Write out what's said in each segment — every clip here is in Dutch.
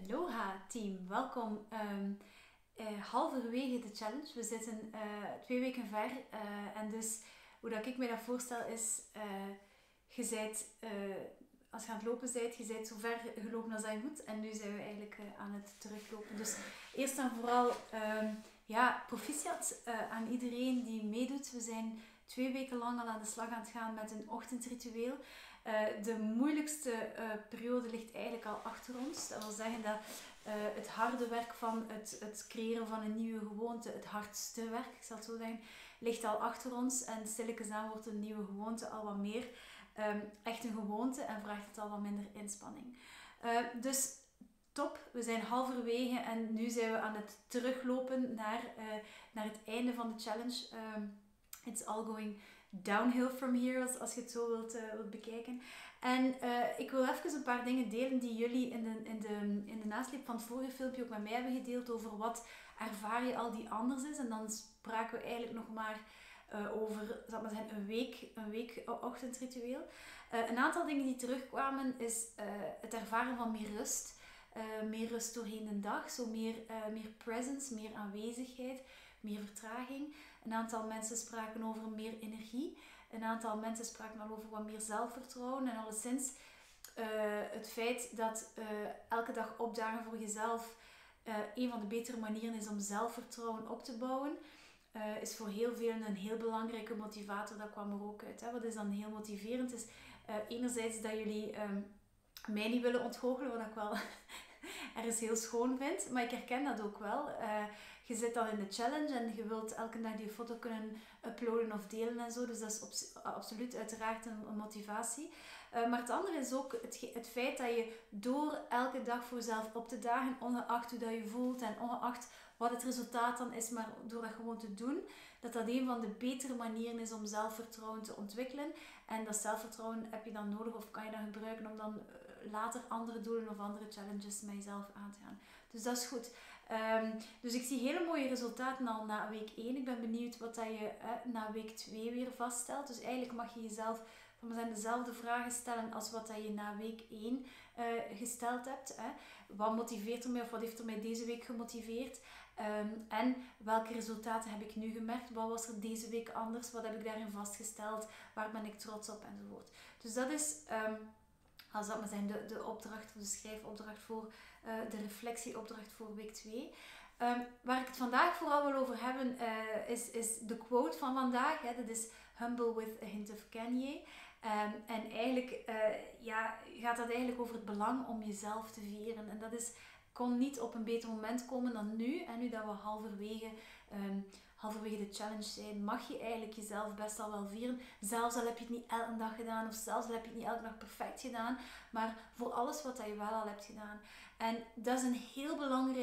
Aloha team, welkom. Halverwege de challenge. We zitten 2 weken ver. En dus hoe dat ik me dat voorstel is, je bent, als je aan het lopen bent, je bent zo ver gelopen als dat je moet. En nu zijn we eigenlijk aan het teruglopen. Dus eerst en vooral proficiat aan iedereen die meedoet. We zijn 2 weken lang al aan de slag aan het gaan met een ochtendritueel. De moeilijkste periode ligt eigenlijk al achter ons. Dat wil zeggen dat het harde werk van het creëren van een nieuwe gewoonte, het hardste werk, ik zal het zo zeggen, ligt al achter ons. En stilletjes aan wordt een nieuwe gewoonte al wat meer echt een gewoonte en vraagt het al wat minder inspanning. Dus top, we zijn halverwege en nu zijn we aan het teruglopen naar het einde van de challenge. It's all going downhill from here, als je het zo wilt bekijken. En ik wil even een paar dingen delen die jullie in de nasleep van het vorige filmpje ook met mij hebben gedeeld over wat ervaar je al die anders is. En dan spraken we eigenlijk nog maar over, zal ik maar zeggen, een week ochtendritueel. Een aantal dingen die terugkwamen is het ervaren van meer rust. Meer rust doorheen de dag, zo meer presence, meer aanwezigheid, meer vertraging. Een aantal mensen spraken over meer energie. Een aantal mensen spraken al over wat meer zelfvertrouwen. En alleszins het feit dat elke dag opdagen voor jezelf een van de betere manieren is om zelfvertrouwen op te bouwen. Is voor heel velen een heel belangrijke motivator. Dat kwam er ook uit. Hè. Wat is dan heel motiverend? Is enerzijds dat jullie mij niet willen ontgoochelen, wat ik wel ergens heel schoon vind. Maar ik herken dat ook wel. Je zit dan in de challenge en je wilt elke dag die foto kunnen uploaden of delen en zo. Dus dat is absoluut uiteraard een motivatie. Maar het andere is ook het feit dat je door elke dag voor jezelf op te dagen, ongeacht hoe dat je voelt en ongeacht wat het resultaat dan is, maar door dat gewoon te doen, dat een van de betere manieren is om zelfvertrouwen te ontwikkelen. En dat zelfvertrouwen heb je dan nodig of kan je dan gebruiken om dan later andere doelen of andere challenges met jezelf aan te gaan. Dus dat is goed. Dus ik zie hele mooie resultaten al na week 1. Ik ben benieuwd wat dat je na week 2 weer vaststelt. Dus eigenlijk mag je jezelf dezelfde vragen stellen als wat dat je na week 1 gesteld hebt. Wat motiveert er mij of wat heeft er mij deze week gemotiveerd? En welke resultaten heb ik nu gemerkt? Wat was er deze week anders? Wat heb ik daarin vastgesteld? Waar ben ik trots op? Enzovoort. Dus dat is... als dat maar zijn de opdracht, de schrijfopdracht voor de reflectieopdracht voor week 2. Waar ik het vandaag vooral wil over hebben is de quote van vandaag. Dat is Humble with a hint of Kanye. En eigenlijk gaat dat eigenlijk over het belang om jezelf te vieren. En dat kon niet op een beter moment komen dan nu. En nu dat we halverwege de challenge zijn, mag je eigenlijk jezelf best al wel vieren. Zelfs al heb je het niet elke dag gedaan, of zelfs al heb je het niet elke dag perfect gedaan, maar voor alles wat je wel al hebt gedaan. En dat is een heel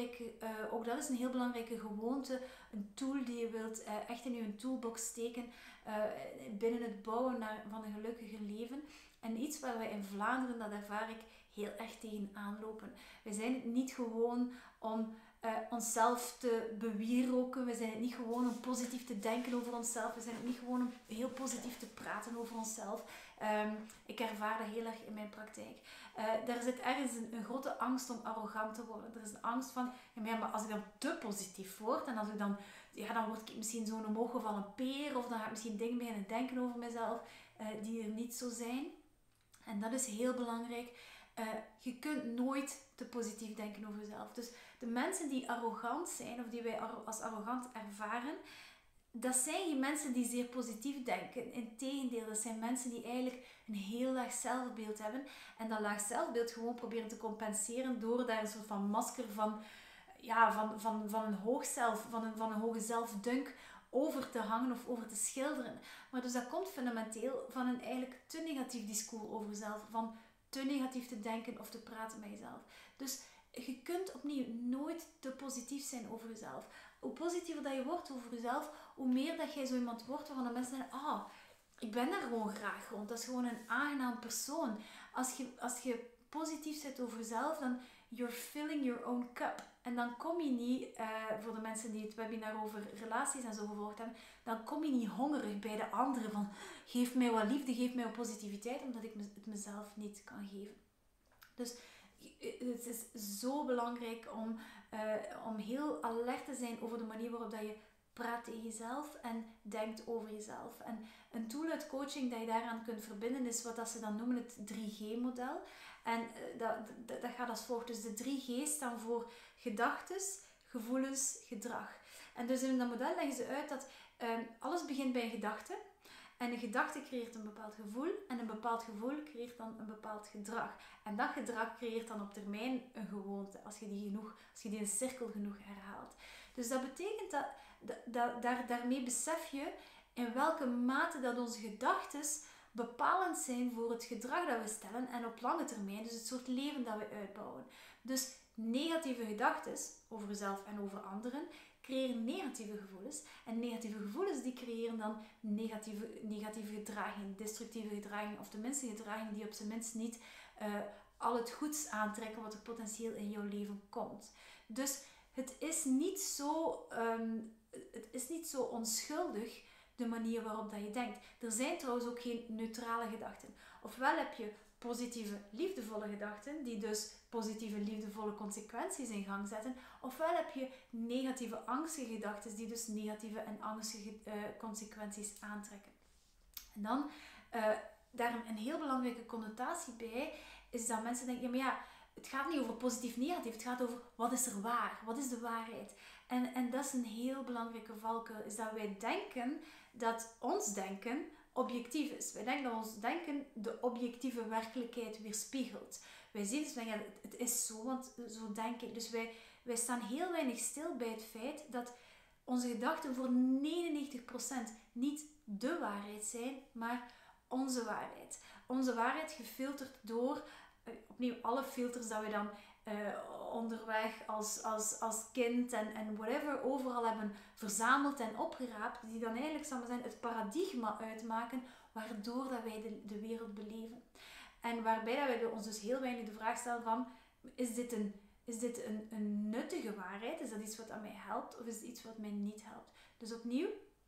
belangrijke gewoonte, een tool die je wilt echt in je toolbox steken binnen het bouwen van een gelukkiger leven. En iets waar wij in Vlaanderen, dat ervaar ik, heel erg tegen aanlopen. We zijn het niet gewoon om onszelf te bewieroken. We zijn het niet gewoon om positief te denken over onszelf. We zijn het niet gewoon om heel positief te praten over onszelf. Ik ervaar dat heel erg in mijn praktijk. Daar zit ergens een grote angst om arrogant te worden. Er is een angst van, maar als ik dan te positief word en als ik dan word ik misschien zo'n omhooggevallen peer of dan ga ik misschien dingen beginnen denken over mezelf die er niet zo zijn. En dat is heel belangrijk. Je kunt nooit te positief denken over jezelf. Dus de mensen die arrogant zijn, of die wij als arrogant ervaren, dat zijn geen mensen die zeer positief denken. Integendeel, dat zijn mensen die eigenlijk een heel laag zelfbeeld hebben. En dat laag zelfbeeld gewoon proberen te compenseren door daar een soort van masker van een hoog zelf, van een hoge zelfdunk over te hangen of over te schilderen. Maar dus dat komt fundamenteel van een eigenlijk te negatief discours over jezelf, van te negatief te denken of te praten met jezelf. Dus je kunt opnieuw nooit te positief zijn over jezelf. Hoe positiever dat je wordt over jezelf, hoe meer dat jij zo iemand wordt waarvan de mensen zeggen, ik ben daar gewoon graag rond. Dat is gewoon een aangenaam persoon. Als je positief bent over jezelf, dan you're filling your own cup. En dan kom je niet, voor de mensen die het webinar over relaties en zo gevolgd hebben, dan kom je niet hongerig bij de anderen van geef mij wat liefde, geef mij wat positiviteit, omdat ik het mezelf niet kan geven. Dus het is zo belangrijk om heel alert te zijn over de manier waarop dat je praat tegen jezelf en denkt over jezelf. En een tool uit coaching dat je daaraan kunt verbinden is wat dat ze dan noemen het 3G-model. En dat gaat als volgt. Dus de 3G staan voor gedachtes, gevoelens, gedrag. En dus in dat model leggen ze uit dat alles begint bij een gedachte. En een gedachte creëert een bepaald gevoel. En een bepaald gevoel creëert dan een bepaald gedrag. En dat gedrag creëert dan op termijn een gewoonte. Als je die in cirkel genoeg herhaalt. Dus dat betekent daarmee besef je in welke mate dat onze gedachten bepalend zijn voor het gedrag dat we stellen. En op lange termijn, dus het soort leven dat we uitbouwen. Dus negatieve gedachten over jezelf en over anderen creëren negatieve gevoelens. En negatieve gevoelens die creëren dan negatieve gedragingen, destructieve gedragingen. Of tenminste gedragingen die op zijn minst niet al het goeds aantrekken wat er potentieel in jouw leven komt. Dus het is niet zo onschuldig de manier waarop dat je denkt. Er zijn trouwens ook geen neutrale gedachten. Ofwel heb je positieve, liefdevolle gedachten, die dus positieve, liefdevolle consequenties in gang zetten. Ofwel heb je negatieve, angstige gedachten, die dus negatieve en angstige consequenties aantrekken. En dan, daar een heel belangrijke connotatie bij, is dat mensen denken, ja, maar ja, het gaat niet over positief-negatief, het gaat over wat is er waar, wat is de waarheid. En dat is een heel belangrijke valkuil, is dat wij denken dat ons denken objectief is. Wij denken dat ons denken de objectieve werkelijkheid weerspiegelt. Wij zien dus, ja, het is zo, want zo denk ik. Dus wij staan heel weinig stil bij het feit dat onze gedachten voor 99% niet de waarheid zijn, maar onze waarheid. Onze waarheid gefilterd door, opnieuw, alle filters dat we dan onderweg als kind en whatever overal hebben verzameld en opgeraapt, die dan eigenlijk, zal maar zijn, het paradigma uitmaken waardoor dat wij de wereld beleven. En waarbij dat wij ons dus heel weinig de vraag stellen van, is dit een nuttige waarheid? Is dat iets wat aan mij helpt of is het iets wat mij niet helpt? Dus opnieuw,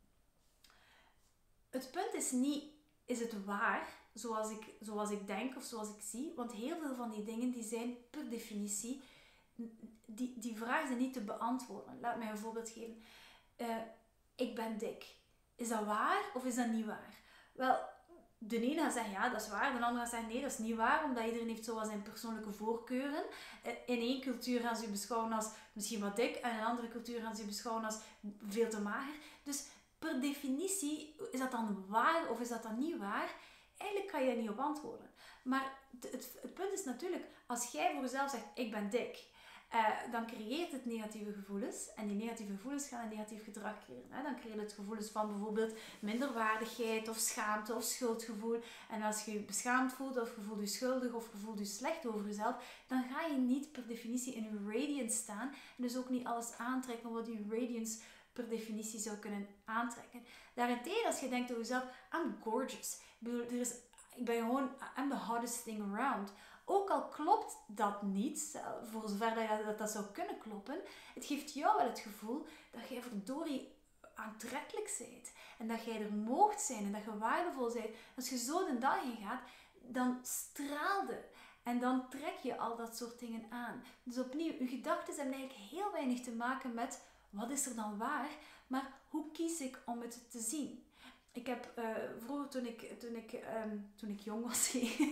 het punt is niet, is het waar zoals ik denk of zoals ik zie? Want heel veel van die dingen die zijn per definitie, die vragen zijn niet te beantwoorden. Laat mij een voorbeeld geven. Ik ben dik. Is dat waar of is dat niet waar? Wel, de ene gaat zeggen ja, dat is waar. De andere gaat zeggen nee, dat is niet waar. Omdat iedereen heeft zo zijn persoonlijke voorkeuren. In één cultuur gaan ze je beschouwen als misschien wat dik. En in een andere cultuur gaan ze je beschouwen als veel te mager. Dus per definitie, is dat dan waar of is dat dan niet waar? Eigenlijk kan je er niet op antwoorden. Maar het punt is natuurlijk, als jij voor jezelf zegt, ik ben dik, dan creëert het negatieve gevoelens. En die negatieve gevoelens gaan een negatief gedrag creëren. Dan creëert het gevoelens van bijvoorbeeld minderwaardigheid of schaamte of schuldgevoel. En als je je beschaamd voelt of je voelt je schuldig of je voelt je slecht over jezelf, dan ga je niet per definitie in je radiance staan. En dus ook niet alles aantrekken wat je radiance per definitie zou kunnen aantrekken. Daarentegen, als je denkt over jezelf, I'm gorgeous. Ik ben gewoon, I'm the hottest thing around. Ook al klopt dat niet, voor zover dat zou kunnen kloppen, het geeft jou wel het gevoel dat jij verdorie aantrekkelijk bent. En dat jij er moogt zijn en dat je waardevol bent. Als je zo de dag in gaat, dan straalde. En dan trek je al dat soort dingen aan. Dus opnieuw, je gedachten hebben eigenlijk heel weinig te maken met wat is er dan waar, maar hoe kies ik om het te zien? Ik heb vroeger, toen ik jong was,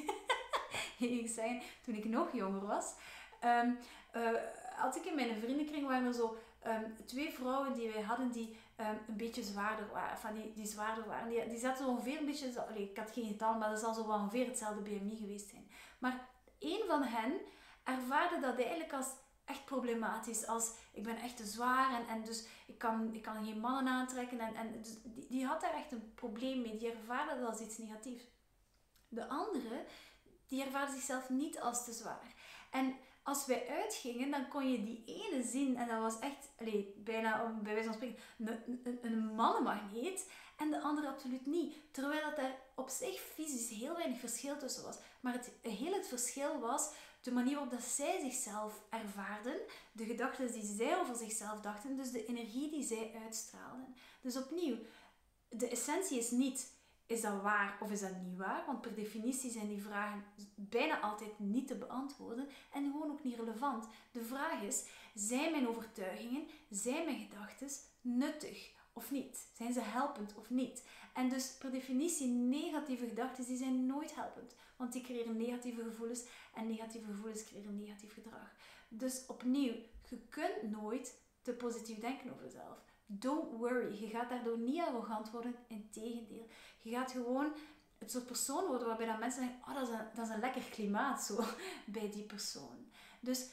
toen ik nog jonger was, had ik in mijn vriendenkring, waren er zo 2 vrouwen die wij hadden die een beetje zwaarder waren. Van die zwaarder waren. Die zaten ongeveer een beetje, ik had geen getal, maar dat zal zo wel ongeveer hetzelfde BMI geweest zijn. Maar één van hen ervaarde dat eigenlijk als echt problematisch. Als ik ben echt te zwaar en dus ik kan geen mannen aantrekken. En dus die had daar echt een probleem mee. Die ervaarde dat als iets negatiefs. De andere, die ervaarde zichzelf niet als te zwaar. En als wij uitgingen, dan kon je die ene zien. En dat was echt, bijna bij wijze van spreken, een mannenmagneet. En de andere absoluut niet. Terwijl dat er op zich fysisch heel weinig verschil tussen was. Maar het verschil was de manier waarop dat zij zichzelf ervaarden, de gedachten die zij over zichzelf dachten, dus de energie die zij uitstraalden. Dus opnieuw, de essentie is niet, is dat waar of is dat niet waar? Want per definitie zijn die vragen bijna altijd niet te beantwoorden en gewoon ook niet relevant. De vraag is, zijn mijn overtuigingen, zijn mijn gedachten nuttig of niet? Zijn ze helpend of niet? En dus per definitie, negatieve gedachten die zijn nooit helpend. Want die creëren negatieve gevoelens en negatieve gevoelens creëren negatief gedrag. Dus opnieuw, je kunt nooit te positief denken over jezelf. Don't worry, je gaat daardoor niet arrogant worden, integendeel. Je gaat gewoon het soort persoon worden waarbij dan mensen denken, oh, dat is een lekker klimaat zo bij die persoon. Dus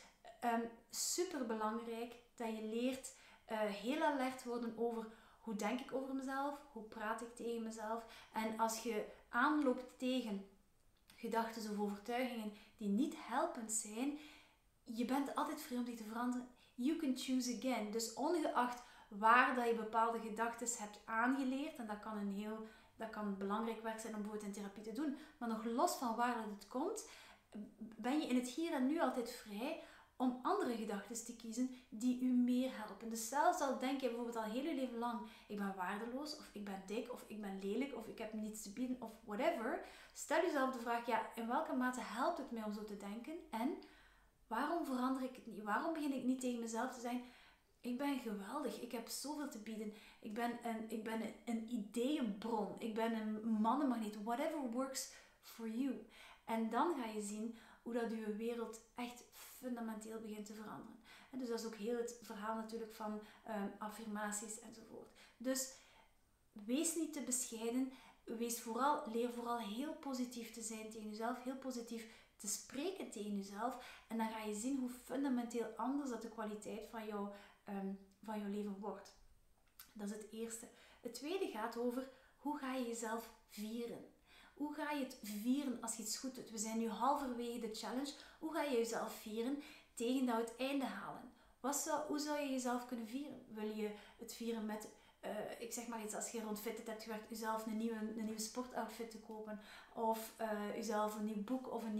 super belangrijk dat je leert heel alert worden over hoe denk ik over mezelf, hoe praat ik tegen mezelf. En als je aanloopt tegen gedachten of overtuigingen die niet helpend zijn, je bent altijd vrij om die te veranderen. You can choose again. Dus ongeacht waar dat je bepaalde gedachten hebt aangeleerd, en dat kan belangrijk werk zijn om bijvoorbeeld in therapie te doen, maar nog los van waar het komt, ben je in het hier en nu altijd vrij om andere gedachten te kiezen die u meer helpen. Dus zelfs al denk je bijvoorbeeld al heel je leven lang, ik ben waardeloos, of ik ben dik, of ik ben lelijk, of ik heb niets te bieden, of whatever, stel jezelf de vraag, ja, in welke mate helpt het mij om zo te denken? En waarom verander ik het niet? Waarom begin ik niet tegen mezelf te zijn, ik ben geweldig, ik heb zoveel te bieden, ik ben een ideeënbron, ik ben een mannenmagneet, whatever works for you. En dan ga je zien hoe dat je wereld echt fundamenteel begint te veranderen. En dus dat is ook heel het verhaal natuurlijk van affirmaties enzovoort. Dus wees niet te bescheiden, leer vooral heel positief te zijn tegen jezelf, heel positief te spreken tegen jezelf. En dan ga je zien hoe fundamenteel anders dat de kwaliteit van jouw leven wordt. Dat is het eerste. Het tweede gaat over hoe ga je jezelf vieren. Hoe ga je het vieren als je iets goed doet? We zijn nu halverwege de challenge. Hoe ga je jezelf vieren tegen dat we het einde halen? Hoe zou je jezelf kunnen vieren? Wil je het vieren met, ik zeg maar iets, als je rond fitness hebt gewerkt, jezelf een nieuwe sportoutfit te kopen, of jezelf een nieuw boek of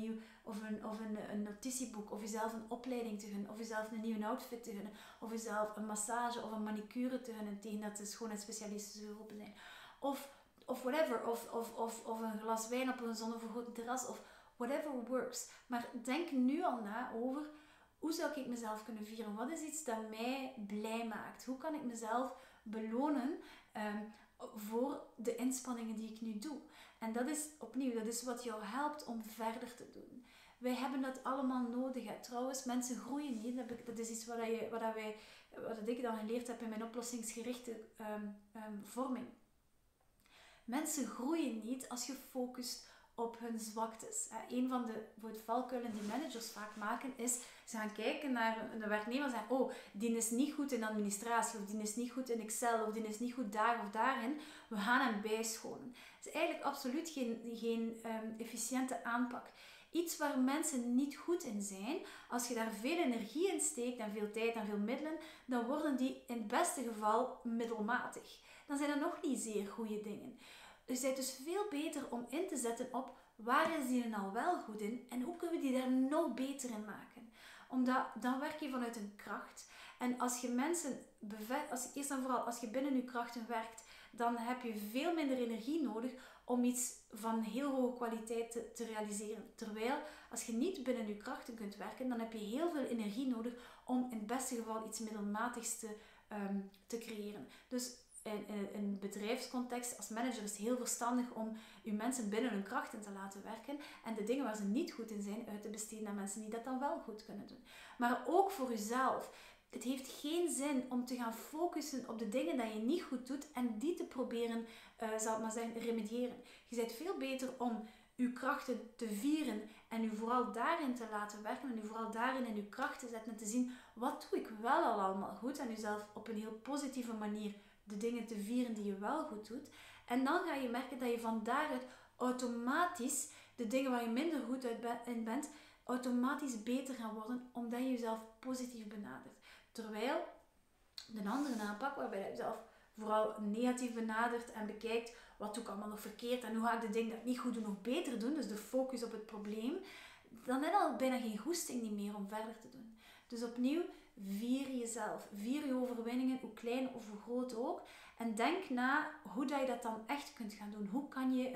een notitieboek, of jezelf een opleiding te gunnen, of jezelf een nieuwe outfit te gunnen, of jezelf een massage of een manicure te gunnen tegen dat de schoonheidsspecialisten zo open zijn, of whatever, of een glas wijn op een zonnevergoten terras, of whatever works. Maar denk nu al na over, hoe zou ik mezelf kunnen vieren? Wat is iets dat mij blij maakt? Hoe kan ik mezelf belonen voor de inspanningen die ik nu doe? En dat is wat jou helpt om verder te doen. Wij hebben dat allemaal nodig. Hè. Trouwens, mensen groeien niet. Dat is iets wat ik dan geleerd heb in mijn oplossingsgerichte vorming. Mensen groeien niet als je focust op hun zwaktes. Een van de valkuilen die managers vaak maken is, ze gaan kijken naar een werknemer en zeggen, oh, die is niet goed in administratie, of die is niet goed in Excel, of die is niet goed daar of daarin. We gaan hem bijscholen. Dat is eigenlijk absoluut geen efficiënte aanpak. Iets waar mensen niet goed in zijn, als je daar veel energie in steekt en veel tijd en veel middelen, dan worden die in het beste geval middelmatig. Dan zijn er nog niet zeer goede dingen. Dus het is dus veel beter om in te zetten op waar is die er nou wel goed in en hoe kunnen we die daar nog beter in maken. Omdat dan werk je vanuit een kracht. En als je eerst en vooral als je binnen je krachten werkt, dan heb je veel minder energie nodig om iets van heel hoge kwaliteit te realiseren. Terwijl als je niet binnen je krachten kunt werken, dan heb je heel veel energie nodig om in het beste geval iets middelmatigs te creëren. Dus in een bedrijfscontext, als manager is het heel verstandig om je mensen binnen hun krachten te laten werken en de dingen waar ze niet goed in zijn uit te besteden aan mensen die dat dan wel goed kunnen doen. Maar ook voor jezelf. Het heeft geen zin om te gaan focussen op de dingen die je niet goed doet en die te proberen, zal ik maar zeggen, remediëren. Je bent veel beter om je krachten te vieren en u vooral daarin te laten werken en u vooral daarin in uw kracht te zetten en te zien, wat doe ik wel al allemaal goed en uzelf op een heel positieve manier de dingen te vieren die je wel goed doet. En dan ga je merken dat je van daaruit automatisch de dingen waar je minder goed in bent, automatisch beter gaan worden, omdat je jezelf positief benadert. Terwijl een andere aanpak, waarbij je jezelf vooral negatief benadert en bekijkt, wat doe ik allemaal nog verkeerd en hoe ga ik de dingen dat ik niet goed doe nog beter doen, dus de focus op het probleem, dan heb je al bijna geen goesting niet meer om verder te doen. Dus opnieuw, vier jezelf. Vier je overwinningen, hoe klein of hoe groot ook. En denk na hoe dat je dat dan echt kunt gaan doen. Hoe kan je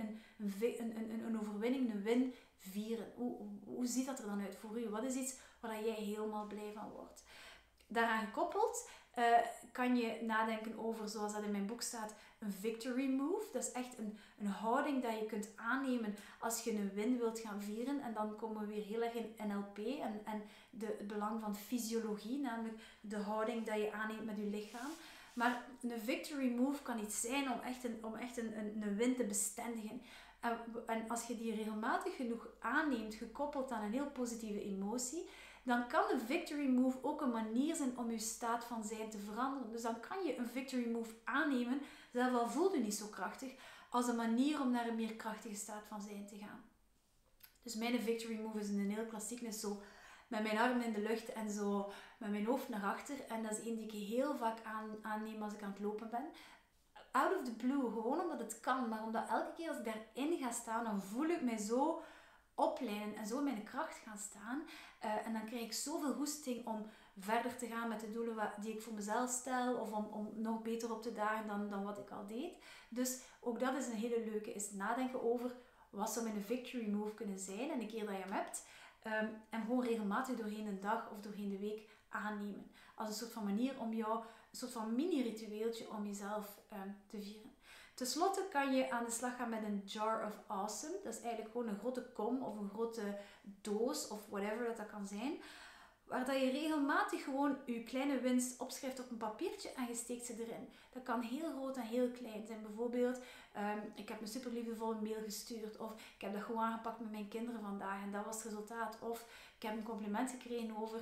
een overwinning, een win vieren? Hoe ziet dat er dan uit voor u? Wat is iets waar jij helemaal blij van wordt? Daaraan gekoppeld kan je nadenken over, zoals dat in mijn boek staat, een victory move. Dat is echt een houding dat je kunt aannemen als je een win wilt gaan vieren. En dan komen we weer heel erg in NLP en het belang van fysiologie, namelijk de houding dat je aanneemt met je lichaam. Maar een victory move kan iets zijn om echt een win te bestendigen. En als je die regelmatig genoeg aanneemt, gekoppeld aan een heel positieve emotie, dan kan een victory move ook een manier zijn om je staat van zijn te veranderen. Dus dan kan je een victory move aannemen, zelfs al voelt je niet zo krachtig, als een manier om naar een meer krachtige staat van zijn te gaan. Dus mijn victory move is een heel klassiek, is zo met mijn armen in de lucht en zo met mijn hoofd naar achter. En dat is een die ik heel vaak aanneem als ik aan het lopen ben. Out of the blue, gewoon omdat het kan, maar omdat elke keer als ik daarin ga staan, dan voel ik mij zo opleiden en zo in mijn kracht gaan staan. En dan krijg ik zoveel goesting om verder te gaan met de doelen die ik voor mezelf stel, of om nog beter op te dagen dan wat ik al deed. Dus ook dat is een hele leuke, is nadenken over wat zou mijn victory move kunnen zijn. En een keer dat je hem hebt, en gewoon regelmatig doorheen de dag of doorheen de week aannemen. Als een soort van manier om jou, een soort van mini-ritueeltje om jezelf te vieren. Ten slotte kan je aan de slag gaan met een jar of awesome. Dat is eigenlijk gewoon een grote kom of een grote doos of whatever dat kan zijn. Waar dat je regelmatig gewoon je kleine winst opschrijft op een papiertje en je steekt ze erin. Dat kan heel groot en heel klein zijn. Bijvoorbeeld, ik heb een super liefdevolle mail gestuurd. Of ik heb dat gewoon aangepakt met mijn kinderen vandaag en dat was het resultaat. Of ik heb een compliment gekregen over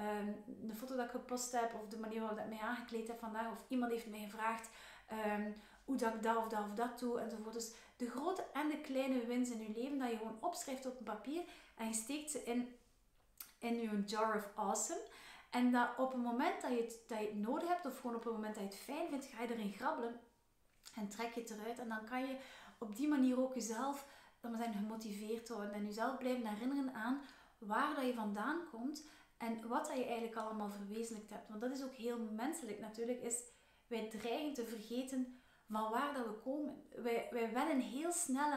de foto dat ik gepost heb. Of de manier waarop ik mij aangekleed heb vandaag. Of iemand heeft mij gevraagd hoe dat ik dat of dat doe enzovoort. Dus de grote en de kleine winst in je leven dat je gewoon opschrijft op een papier en je steekt ze in je jar of awesome. En dat op het moment dat je het nodig hebt, of gewoon op het moment dat je het fijn vindt, ga je erin grabbelen en trek je het eruit. En dan kan je op die manier ook jezelf gemotiveerd houden en jezelf blijven herinneren aan waar dat je vandaan komt en wat dat je eigenlijk allemaal verwezenlijkt hebt. Want dat is ook heel menselijk natuurlijk, is wij dreigen te vergeten van waar dat we komen. Wij wennen heel snel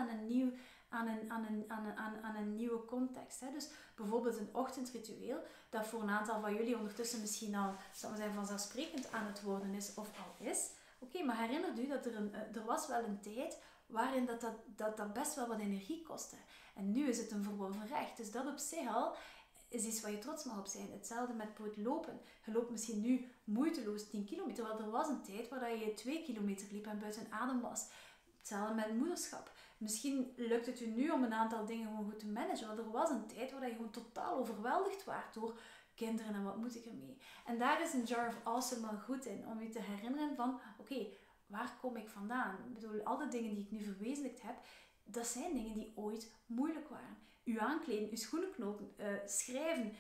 aan een nieuwe context. Hè? Dus bijvoorbeeld een ochtendritueel, dat voor een aantal van jullie ondertussen misschien al, zal maar zeggen, vanzelfsprekend aan het worden is of al is. Oké, maar herinnert u dat er was wel een tijd waarin dat best wel wat energie kostte. En nu is het een verworven recht. Dus dat op zich al is iets waar je trots mag op zijn. Hetzelfde met bijvoorbeeld lopen. Je loopt misschien nu moeiteloos 10 kilometer, terwijl er was een tijd waar je 2 kilometer liep en buiten adem was. Hetzelfde met moederschap. Misschien lukt het u nu om een aantal dingen gewoon goed te managen, want er was een tijd waar je gewoon totaal overweldigd waart door kinderen en wat moet ik ermee. En daar is een jar of awesome wel goed in, om je te herinneren van, oké, waar kom ik vandaan? Ik bedoel, al de dingen die ik nu verwezenlijkt heb, dat zijn dingen die ooit moeilijk waren. U aankleden, uw schoenen knopen, schrijven,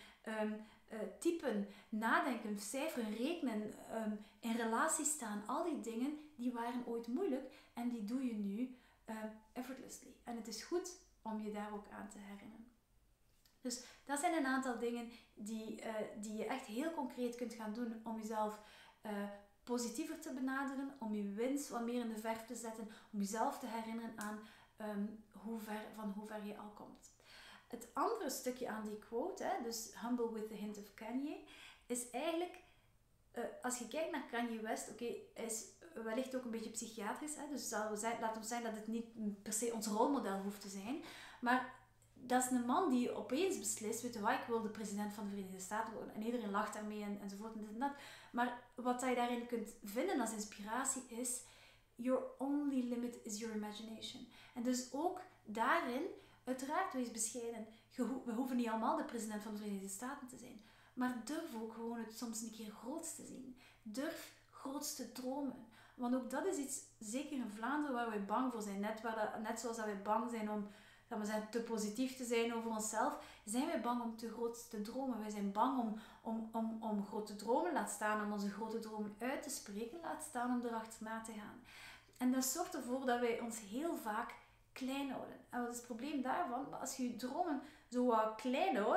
typen, nadenken, cijferen, rekenen, in relatie staan. Al die dingen, die waren ooit moeilijk en die doe je nu effortlessly. En het is goed om je daar ook aan te herinneren. Dus dat zijn een aantal dingen die je echt heel concreet kunt gaan doen om jezelf positiever te benaderen, om je winst wat meer in de verf te zetten, om jezelf te herinneren aan hoe ver je al komt. Het andere stukje aan die quote, dus Humble with the Hint of Kanye, is eigenlijk, als je kijkt naar Kanye West, is wellicht ook een beetje psychiatrisch, dus laten we zeggen dat het niet per se ons rolmodel hoeft te zijn, maar dat is een man die opeens beslist, weet je wat, ik wil de president van de Verenigde Staten worden. En iedereen lacht daarmee enzovoort en dit en dat. Maar wat je daarin kunt vinden als inspiratie is, your only limit is your imagination. En dus ook daarin, uiteraard wees bescheiden. We hoeven niet allemaal de president van de Verenigde Staten te zijn. Maar durf ook gewoon het soms een keer groots te zien. Durf groots te dromen. Want ook dat is iets, zeker in Vlaanderen, waar wij bang voor zijn. Net zoals dat wij bang zijn om te positief te zijn over onszelf, zijn wij bang om te groot te dromen. Wij zijn bang om groot te dromen, laat staan om onze grote dromen uit te spreken, laat staan om erachterna te gaan. En dat zorgt ervoor dat wij ons heel vaak klein houden. En wat is het probleem daarvan? Maar als je je dromen zo wat klein houdt,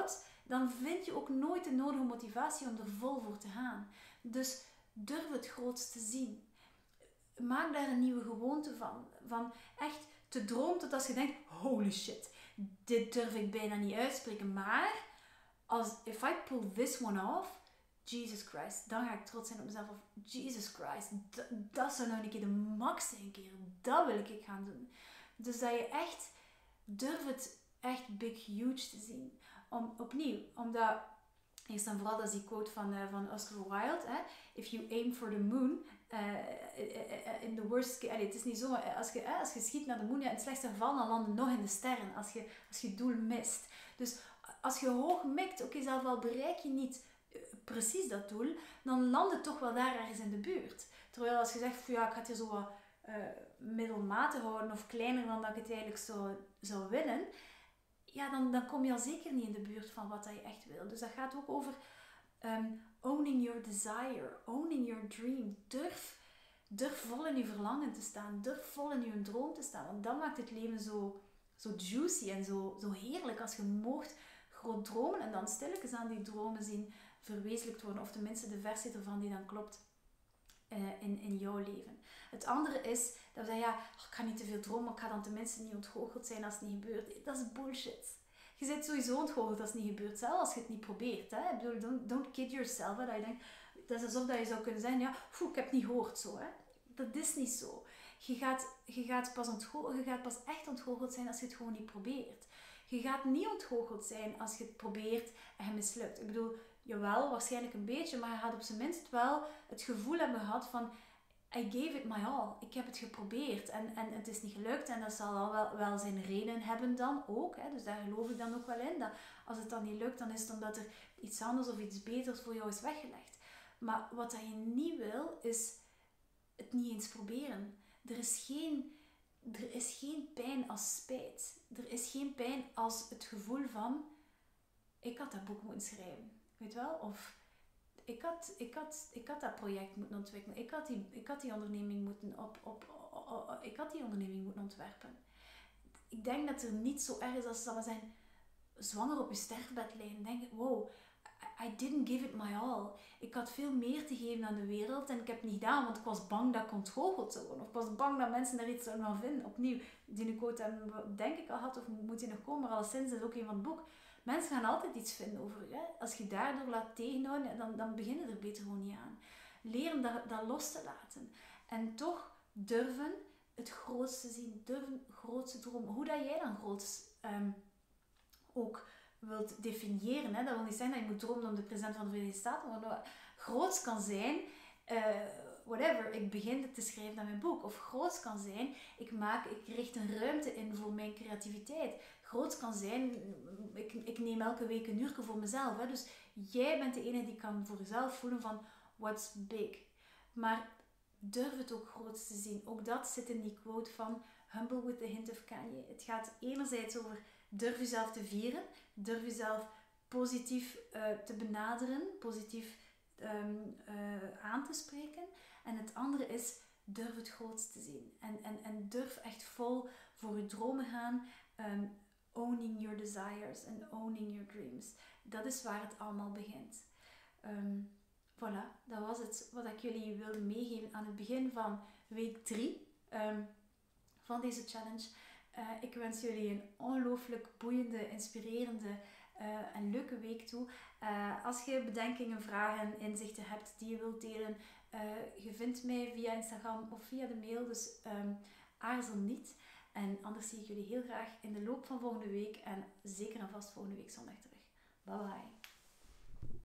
dan vind je ook nooit de nodige motivatie om er vol voor te gaan. Dus durf het groots te zien. Maak daar een nieuwe gewoonte van. Van echt te dromen tot als je denkt, holy shit, dit durf ik bijna niet uitspreken. Maar, if I pull this one off, Jesus Christ, dan ga ik trots zijn op mezelf. Of Jesus Christ, dat zou nou een keer de max zijn. Dat wil ik gaan doen. Dus dat je echt durf het echt big, huge te zien. Opnieuw, omdat, eerst en vooral dat is die quote van Oscar Wilde. If you aim for the moon, in the worst case, het is niet zo, als je schiet naar de moon, in het slechtste geval, dan land je nog in de sterren, als je doel mist. Dus als je hoog mikt, zelf al bereik je niet precies dat doel, dan land het toch wel daar ergens in de buurt. Terwijl als je zegt, ja, ik ga het hier zo wat middelmatig houden, of kleiner dan dat ik het eigenlijk zou willen, ja, dan kom je al zeker niet in de buurt van wat je echt wil. Dus dat gaat ook over owning your desire, owning your dream. Durf vol in je verlangen te staan, durf vol in je droom te staan, want dat maakt het leven zo juicy en zo heerlijk als je moogt groot dromen en dan stilletjes aan die dromen zien verwezenlijkt worden, of tenminste de versie ervan die dan klopt in jouw leven. Het andere is dat we zeggen, ik ga niet te veel dromen, ik ga dan tenminste niet ontgoocheld zijn als het niet gebeurt. Dat is bullshit. Je bent sowieso ontgoocheld als het niet gebeurt, zelfs als je het niet probeert. Hè? Ik bedoel, don't kid yourself. Dat je denkt, dat is alsof dat je zou kunnen zeggen, ik heb het niet gehoord zo. Hè? Dat is niet zo. Je gaat pas echt ontgoocheld zijn als je het gewoon niet probeert. Je gaat niet ontgoocheld zijn als je het probeert en je mislukt. Ik bedoel, jawel, waarschijnlijk een beetje, maar je gaat op zijn minst wel het gevoel hebben gehad van, I gave it my all. Ik heb het geprobeerd en het is niet gelukt en dat zal al wel zijn reden hebben dan ook. Hè. Dus daar geloof ik dan ook wel in. Dat als het dan niet lukt, dan is het omdat er iets anders of iets beters voor jou is weggelegd. Maar wat dat je niet wil, is het niet eens proberen. Er is geen pijn als spijt. Er is geen pijn als het gevoel van, ik had dat boek moeten schrijven. Weet je wel? Of ik had dat project moeten ontwikkelen. Ik had die onderneming moeten ontwerpen. Ik denk dat er niet zo erg is als, zal maar zijn, zwanger op je sterfbed liggen. Denk ik, wow, I didn't give it my all. Ik had veel meer te geven aan de wereld en ik heb het niet gedaan, want ik was bang dat ik ontgoocheld zou worden. Of ik was bang dat mensen daar iets zouden van vinden. Opnieuw, die quote hebben denk ik al had, of moet die nog komen, maar alleszins is ook een van het boek. Mensen gaan altijd iets vinden over je. Hè? Als je daardoor laat tegenhouden, dan beginnen er beter gewoon niet aan. Leren dat los te laten. En toch durven het grootste zien. Durven grootste dromen. Hoe dat jij dan groots ook wilt definiëren. Hè? Dat wil niet zeggen dat je moet dromen om de president van de Verenigde Staten. Maar groots kan zijn, whatever, ik begin te schrijven aan mijn boek. Of groots kan zijn, ik richt een ruimte in voor mijn creativiteit. Groots kan zijn, ik neem elke week een uurtje voor mezelf. Hè? Dus jij bent de ene die kan voor jezelf voelen van, what's big? Maar durf het ook groots te zien. Ook dat zit in die quote van Humble with the Hint of Kanye. Het gaat enerzijds over durf jezelf te vieren, durf jezelf positief te benaderen, positief aan te spreken. En het andere is, durf het groots te zien. En durf echt vol voor je dromen gaan. Owning your desires and owning your dreams. Dat is waar het allemaal begint. Voilà, dat was het wat ik jullie wilde meegeven aan het begin van week 3 van deze challenge. Ik wens jullie een ongelooflijk boeiende, inspirerende en leuke week toe. Als je bedenkingen, vragen, inzichten hebt die je wilt delen, je vindt mij via Instagram of via de mail, dus aarzel niet. En anders zie ik jullie heel graag in de loop van volgende week en zeker en vast volgende week zondag terug. Bye bye.